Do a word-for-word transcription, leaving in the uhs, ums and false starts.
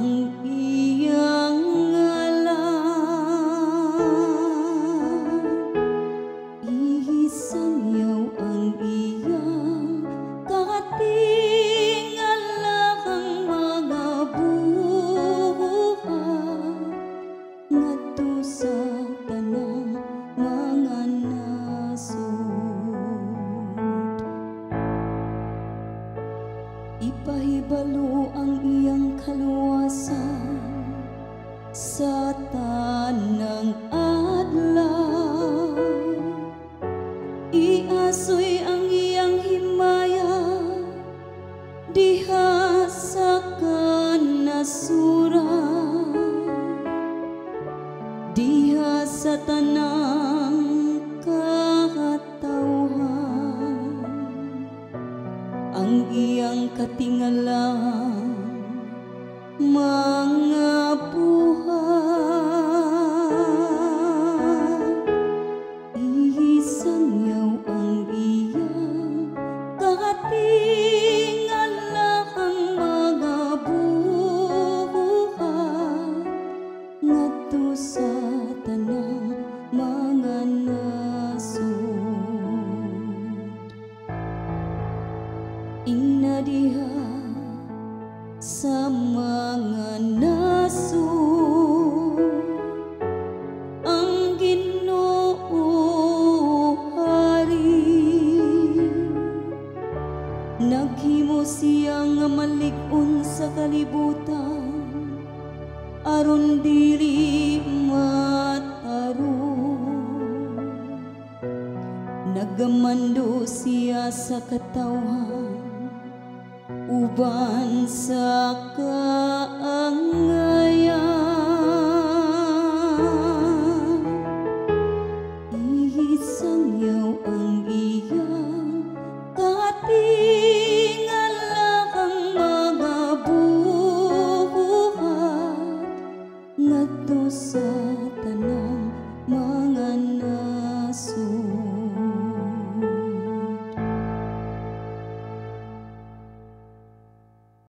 ang iyang ngalan, ihisangyaw ang iyang katingalakang mga buhat ngadto sa tanang mga nasud. Ipahibalo ang iyang kaluwasan sa tanang adlaw, iasoy ang iyang himaya diha sa kanasuran, diha sa tanang katawhan. Ang iyang katingalan mga buhat, ihisangyaw ang iyang katingalakang mga buhat ngadto sa tanang mga nasud. Ingna diha sa mga nasud ang Ginoo Hari, naghimo siya nga malig-on sa kalibutan aron dili matarong. Nagamando siya sa katawhan uban sa kaangayan, ihisangyaw ang iyang katingalakang mga buhat ngadto sa